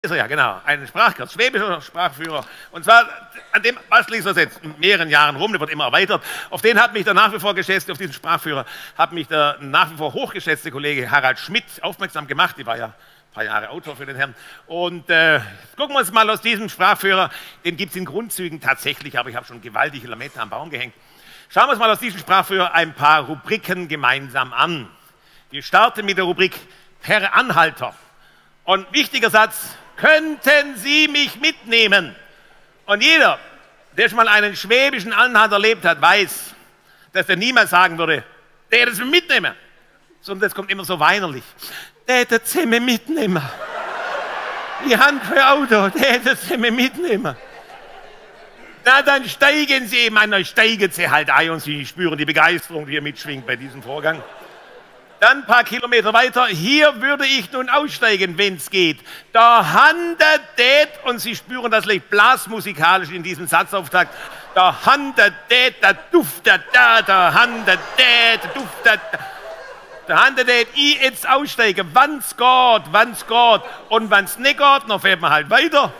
Ist er ja, genau. Ein Sprachkurs, schwäbischer Sprachführer. Und zwar, an dem bastel ich so seit mehreren Jahren rum, der wird immer erweitert. Auf den hat mich der nach wie vor geschätzte, auf diesen Sprachführer, hat mich der nach wie vor hochgeschätzte Kollege Harald Schmidt aufmerksam gemacht. Die war ja ein paar Jahre Autor für den Herrn. Und gucken wir uns mal aus diesem Sprachführer, den gibt es in Grundzügen tatsächlich, aber ich habe schon gewaltige Lametta am Baum gehängt. Schauen wir uns mal aus diesem Sprachführer ein paar Rubriken gemeinsam an. Wir starten mit der Rubrik Per Anhalter. Und wichtiger Satz: Könnten Sie mich mitnehmen? Und jeder, der schon mal einen schwäbischen Anhalter erlebt hat, weiß, dass er niemals sagen würde, der das mitnehmen. Sondern das kommt immer so weinerlich. Der das mich mitnehmen. Die Hand für Auto, der das mich mitnehmen. Na, dann steigen Sie eben ein, dann steigen Sie halt ein und Sie spüren die Begeisterung, die hier mitschwingt bei diesem Vorgang. Dann ein paar Kilometer weiter, hier würde ich nun aussteigen, wenn es geht. Da handelt det, und Sie spüren das leicht blasmusikalisch in diesem Satzauftakt. Da handelt det, da duftet da handelt det, duftet da. Da handelt det, ich jetzt aussteigen, wann's geht. Und wann's nicht geht, dann fährt man halt weiter.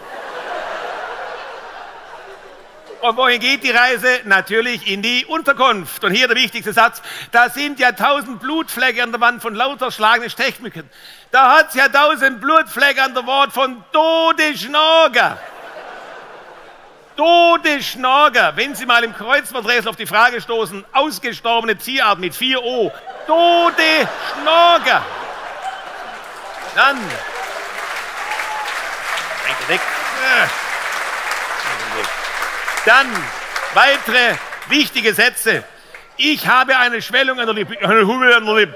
Und wohin geht die Reise? Natürlich in die Unterkunft. Und hier der wichtigste Satz: Da sind ja 1000 Blutflecke an der Wand von lauter schlagenden Stechmücken. Da hat's ja 1000 Blutflecke an der Wand von Todesschnager. Todesschnager. Wenn Sie mal im Kreuzworträtsel auf die Frage stoßen, ausgestorbene Tierart mit 4 O. Todesschnager. Dann. Weg. Dann weitere wichtige Sätze. Ich habe eine Schwellung an der Lippe, eine Hummel an der Lippe.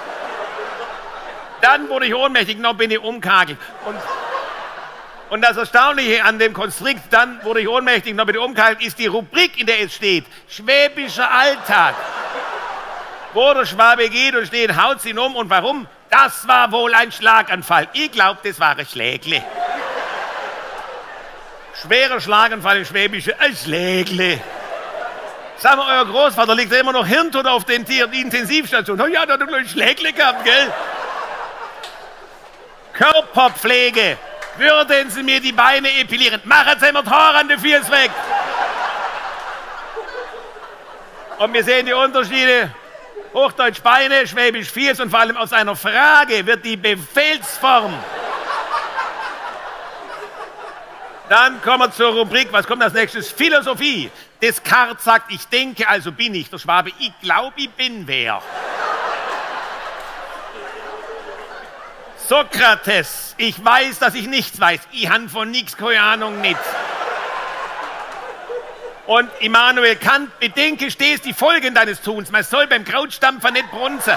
Dann wurde ich ohnmächtig, noch bin ich umkagelt. Und das Erstaunliche an dem Konstrikt, dann wurde ich ohnmächtig, noch bin ich umkagelt, ist die Rubrik, in der es steht. Schwäbischer Alltag. Wo der Schwabe geht und steht, haut ihn um. Und warum? Das war wohl ein Schlaganfall. Ich glaube, das war ein Schlägle. Schwerer Schlaganfall im Schwäbischen, ein Schlägle. Sag mal, euer Großvater liegt ja immer noch Hirntod auf den Intensivstation. Oh ja, da hat er ein Schlägle gehabt, gell? Körperpflege. Würden Sie mir die Beine epilieren? Machen Sie mir die Haare an den Füßen weg. Und wir sehen die Unterschiede. Hochdeutsch Beine, Schwäbisch Fies, und vor allem aus einer Frage wird die Befehlsform. Dann kommen wir zur Rubrik, was kommt als nächstes? Philosophie. Descartes sagt, ich denke, also bin ich. Der Schwabe, ich glaube, ich bin wer. Sokrates, ich weiß, dass ich nichts weiß. Ich habe von nichts keine Ahnung nicht. Und Immanuel Kant, bedenke stets die Folgen deines Tuns. Man soll beim Krautstampfer nicht brunzen.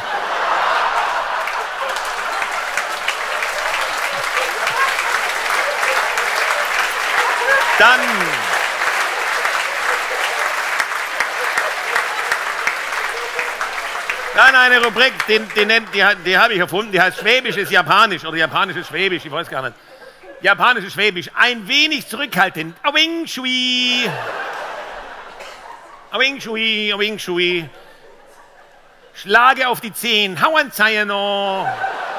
Dann eine Rubrik, die habe ich erfunden, die heißt Schwäbisch ist Japanisch oder Japanisch ist Schwäbisch, ich weiß gar nicht. Japanisch ist Schwäbisch, ein wenig zurückhaltend. Awing shui. Awing shui, awing shui. Schlage auf die 10, hauen Zayano.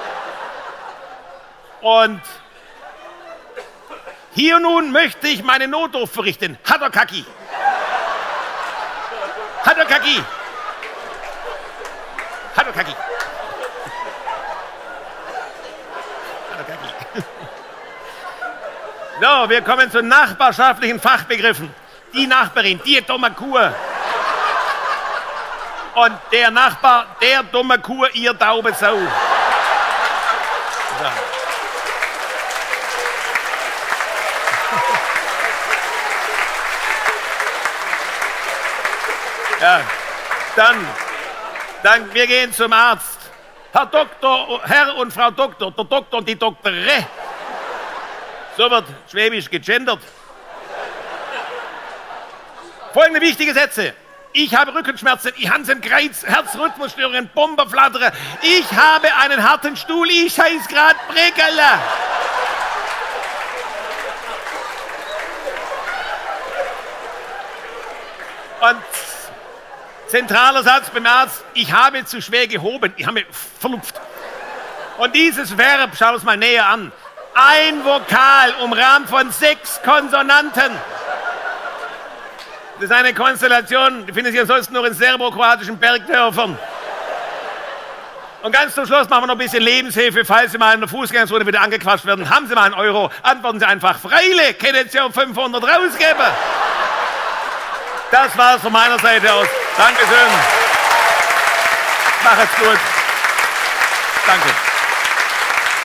Und hier nun möchte ich meine Notdurft verrichten. Hadokaki. Hadokaki. Hadokaki. Hadokaki. So, wir kommen zu nachbarschaftlichen Fachbegriffen. Die Nachbarin, die dumme Kuh. Und der Nachbar, der dumme Kuh, ihr taube Sau. So. Ja, dann, wir gehen zum Arzt. Herr Doktor, Herr und Frau Doktor, der Doktor und die Doktore. So wird Schwäbisch gegendert. Folgende wichtige Sätze. Ich habe Rückenschmerzen, ich habe einen Kreiz, Herzrhythmusstörungen, Bomberflattere. Ich habe einen harten Stuhl, ich heiß grad Bregele. Und zentraler Satz beim Arzt: Ich habe zu schwer gehoben, ich habe mich verlupft. Und dieses Verb, schauen wir uns mal näher an. Ein Vokal umrahmt von 6 Konsonanten. Das ist eine Konstellation, die findet sich ansonsten nur in serbokroatischen Bergdörfern. Und ganz zum Schluss machen wir noch ein bisschen Lebenshilfe, falls Sie mal in der Fußgängerzone wieder angequatscht werden. Haben Sie mal einen Euro? Antworten Sie einfach Freile, können Sie um 500 rausgeben. Das war's von meiner Seite aus. Dankeschön. Macht's gut. Danke.